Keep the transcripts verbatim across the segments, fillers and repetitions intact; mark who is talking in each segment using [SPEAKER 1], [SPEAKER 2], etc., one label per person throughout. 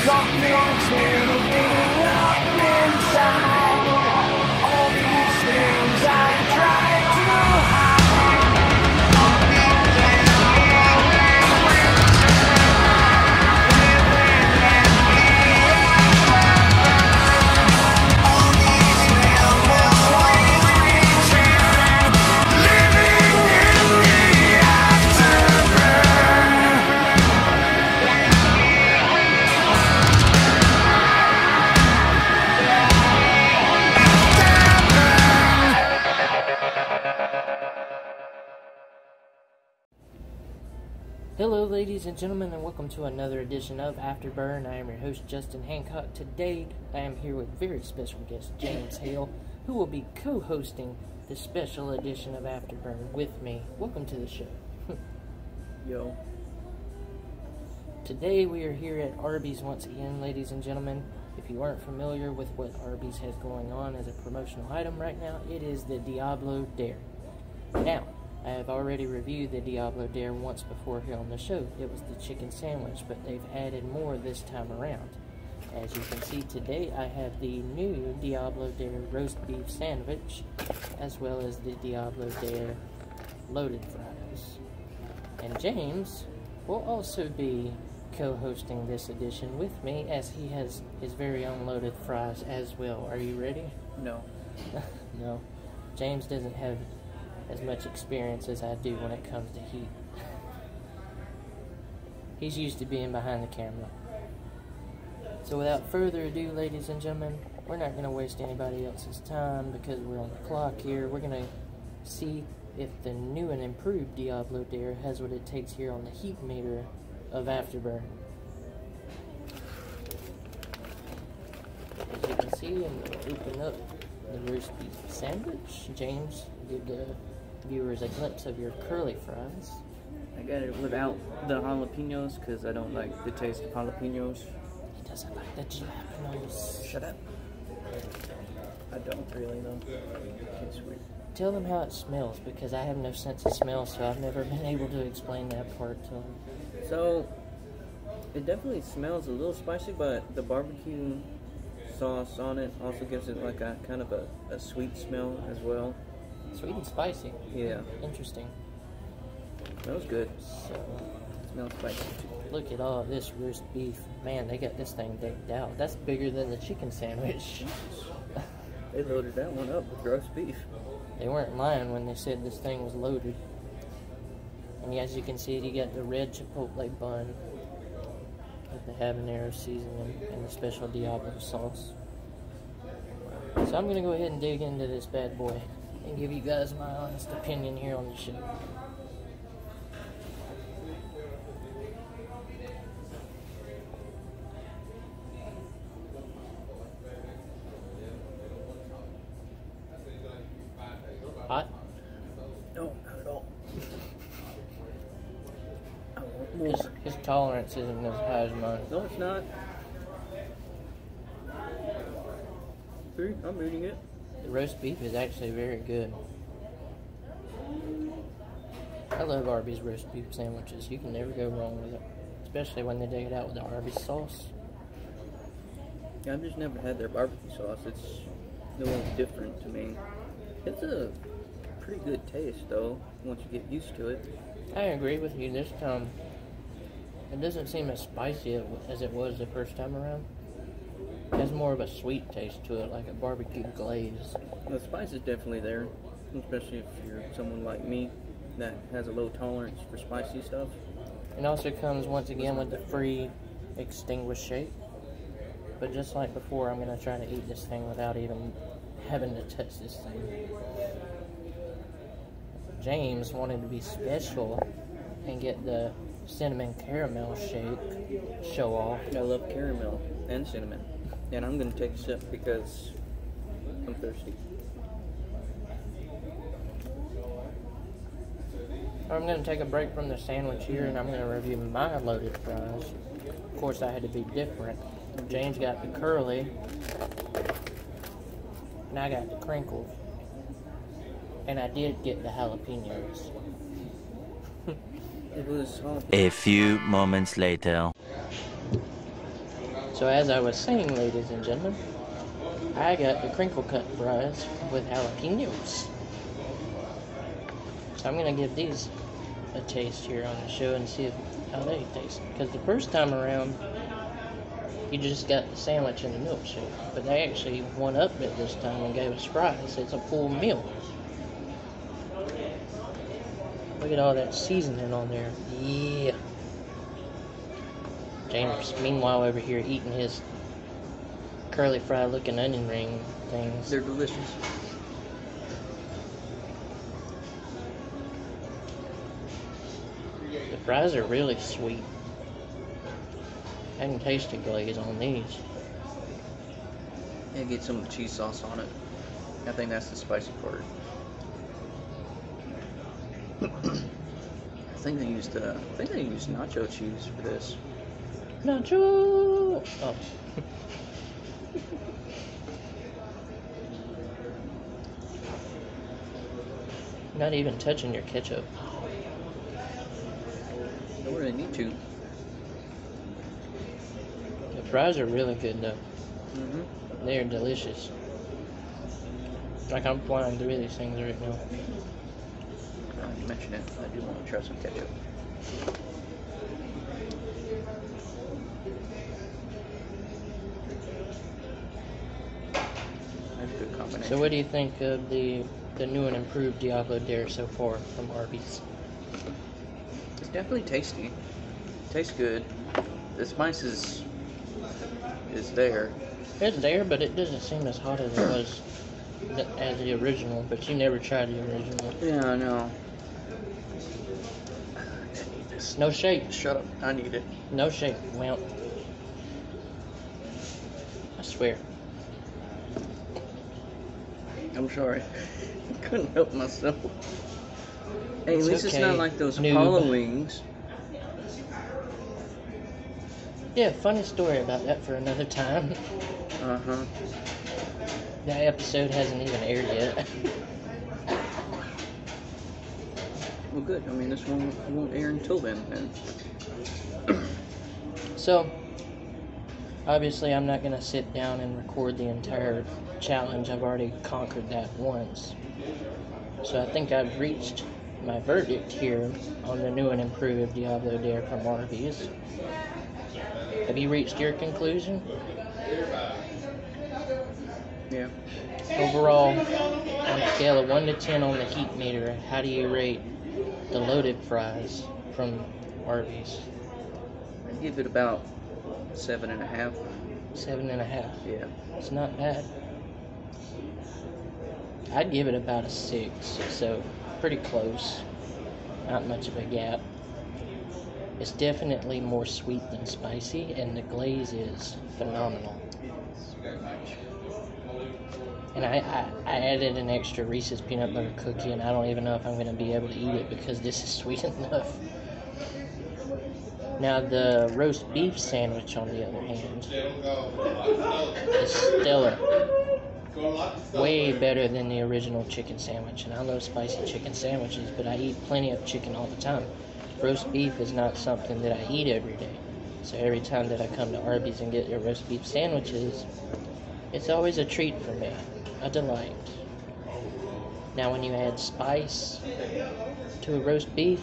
[SPEAKER 1] Something terrible up inside. All these things I try to hide. All these memories return, living in the afterburn.
[SPEAKER 2] Hello ladies and gentlemen, and welcome to another edition of Afterburn. I am your host Justin Hancock. Today I am here with very special guest James Hale, who will be co-hosting the special edition of Afterburn with me. Welcome to the show.
[SPEAKER 3] Yo.
[SPEAKER 2] Today we are here at Arby's once again, ladies and gentlemen. If you aren't familiar with what Arby's has going on as a promotional item right now, it is the Diablo Dare. Now, I have already reviewed the Diablo Dare once before here on the show. It was the chicken sandwich, but they've added more this time around. As you can see today, I have the new Diablo Dare roast beef sandwich, as well as the Diablo Dare loaded fries. And James will also be co-hosting this edition with me, as he has his very own loaded fries as well. Are you ready?
[SPEAKER 3] No.
[SPEAKER 2] No. James doesn't have as much experience as I do when it comes to heat. He's used to being behind the camera. So without further ado, ladies and gentlemen, we're not going to waste anybody else's time because we're on the clock here. We're going to see if the new and improved Diablo Dare has what it takes here on the heat meter of Afterburn. As you can see, I'm going to open up the roast beef sandwich. James, give the viewers a glimpse of your curly fries.
[SPEAKER 3] I got it without the jalapenos because I don't like the taste of jalapenos.
[SPEAKER 2] He doesn't like the jalapenos.
[SPEAKER 3] Shut up. I don't really though. It's weird.
[SPEAKER 2] Tell them how it smells, because I have no sense of smell, so I've never been able to explain that part to them.
[SPEAKER 3] So, it definitely smells a little spicy, but the barbecue sauce on it also gives it like a kind of a, a sweet smell as well.
[SPEAKER 2] Sweet and spicy.
[SPEAKER 3] Yeah.
[SPEAKER 2] Interesting.
[SPEAKER 3] Smells good.
[SPEAKER 2] So,
[SPEAKER 3] It smells spicy too.
[SPEAKER 2] look at all this roast beef. Man, they got this thing decked out. That's bigger than the chicken sandwich.
[SPEAKER 3] They loaded that one up with roast beef.
[SPEAKER 2] They weren't lying when they said this thing was loaded. And as you can see, you got the red chipotle bun with the habanero seasoning and the special Diablo sauce. So I'm going to go ahead and dig into this bad boy and give you guys my honest opinion here on the show. Hot?
[SPEAKER 3] No, not at all. I want more.
[SPEAKER 2] His, his tolerance isn't as high as mine.
[SPEAKER 3] No, it's not. See, I'm eating it.
[SPEAKER 2] The roast beef is actually very good. I love Arby's roast beef sandwiches. You can never go wrong with it. Especially when they dig it out with the Arby's sauce.
[SPEAKER 3] Yeah, I've just never had their barbecue sauce. It's a little different to me. It's a pretty good taste, though, once you get used to it.
[SPEAKER 2] I agree with you this time. It doesn't seem as spicy as it was the first time around. It has more of a sweet taste to it, like a barbecue glaze.
[SPEAKER 3] The spice is definitely there, especially if you're someone like me that has a low tolerance for spicy stuff.
[SPEAKER 2] It also comes once again with the free extinguished shake. But just like before, I'm going to try to eat this thing without even having to touch this thing. James wanted to be special and get the cinnamon caramel shake show off.
[SPEAKER 3] I love caramel and cinnamon. And I'm going to take a sip because I'm thirsty.
[SPEAKER 2] I'm going to take a break from the sandwich here, and I'm going to review my loaded fries. Of course, I had to be different. James got the curly, and I got the crinkled. And I did get the jalapenos.
[SPEAKER 3] It was hot.
[SPEAKER 4] A few moments later.
[SPEAKER 2] So as I was saying, ladies and gentlemen, I got the crinkle cut fries with jalapenos. So I'm gonna give these a taste here on the show and see if, how they taste. Because the first time around, you just got the sandwich and the milkshake. But they actually one-upped it this time and gave us fries. It's a full meal. Look at all that seasoning on there. Yeah. James, meanwhile, over here eating his curly fry looking onion ring things.
[SPEAKER 3] They're delicious.
[SPEAKER 2] The fries are really sweet. I can taste the glaze on these.
[SPEAKER 3] Yeah, get some of the cheese sauce on it. I think that's the spicy part. I think they used uh, I think they used nacho cheese for this.
[SPEAKER 2] Nacho! Oh. Not even touching your ketchup.
[SPEAKER 3] Don't really need to.
[SPEAKER 2] The fries are really good though.
[SPEAKER 3] Mm-hmm.
[SPEAKER 2] They are delicious. Like I'm flying through these things right now.
[SPEAKER 3] Now you mention it, I do want to try some ketchup. That's a good combination.
[SPEAKER 2] So what do you think of the the new and improved Diablo Dare so far from Arby's?
[SPEAKER 3] It's definitely tasty. Tastes good. The spice is is there.
[SPEAKER 2] It's there, but it doesn't seem as hot as it was th- as the original. But you never tried the original.
[SPEAKER 3] Yeah, I know.
[SPEAKER 2] No shake.
[SPEAKER 3] Shut up. I need it.
[SPEAKER 2] No shake. Well, I swear.
[SPEAKER 3] I'm sorry. I couldn't help myself. Hey,
[SPEAKER 2] It's
[SPEAKER 3] at least it's
[SPEAKER 2] okay,
[SPEAKER 3] not like those
[SPEAKER 2] noob.
[SPEAKER 3] Apollo wings.
[SPEAKER 2] Yeah, funny story about that for another time.
[SPEAKER 3] Uh-huh.
[SPEAKER 2] That episode hasn't even aired yet.
[SPEAKER 3] Well, good. I mean, this one won't air until then. then.
[SPEAKER 2] So, obviously I'm not going to sit down and record the entire challenge. I've already conquered that once. So I think I've reached my verdict here on the new and improved Diablo Dare from Arby's. Have you reached your conclusion?
[SPEAKER 3] Yeah.
[SPEAKER 2] Overall, on a scale of one to ten on the heat meter, how do you rate the loaded fries from Arby's?
[SPEAKER 3] I'd give it about seven and a half.
[SPEAKER 2] Seven and a half.
[SPEAKER 3] Yeah.
[SPEAKER 2] It's not bad. I'd give it about a six, so pretty close. Not much of a gap. It's definitely more sweet than spicy, and the glaze is phenomenal. And I, I, I added an extra Reese's peanut butter cookie, and I don't even know if I'm going to be able to eat it because this is sweet enough. Now, the roast beef sandwich, on the other hand, is stellar. Way better than the original chicken sandwich. And I love spicy chicken sandwiches, but I eat plenty of chicken all the time. Roast beef is not something that I eat every day. So every time that I come to Arby's and get their roast beef sandwiches, it's always a treat for me. A delight. Now, when you add spice to a roast beef,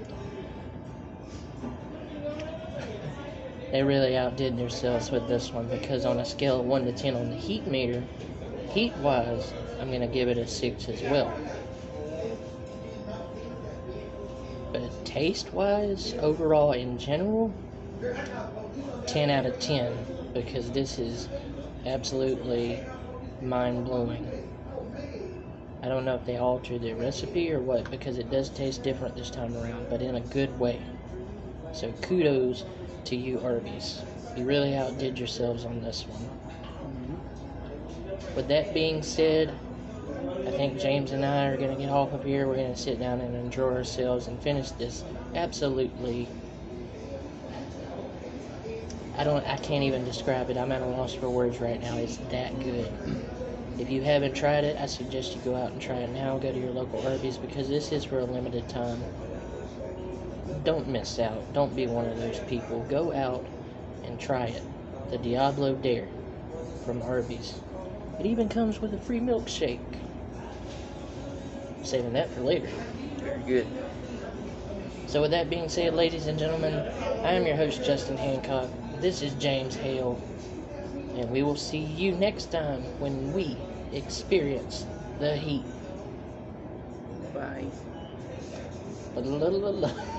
[SPEAKER 2] they really outdid themselves with this one, because on a scale of one to ten on the heat meter, heat-wise, I'm going to give it a six as well. But taste-wise, overall in general, ten out of ten, because this is absolutely mind-blowing. I don't know if they altered their recipe or what, because it does taste different this time around, but in a good way. So kudos to you, Arby's. You really outdid yourselves on this one. Mm-hmm. With that being said, I think James and I are going to get off of here. We're going to sit down and enjoy ourselves and finish this absolutely... I don't. I can't even describe it. I'm at a loss for words right now. It's that good. If you haven't tried it, I suggest you go out and try it now. Go to your local Arby's, because this is for a limited time. Don't miss out. Don't be one of those people. Go out and try it. the Diablo Dare from Arby's. It even comes with a free milkshake. Saving that for later.
[SPEAKER 3] Very good.
[SPEAKER 2] So with that being said, ladies and gentlemen, I am your host, Justin Hancock. This is James Hale. And we will see you next time when we experience the heat.
[SPEAKER 3] Bye.
[SPEAKER 2] La, la, la, la.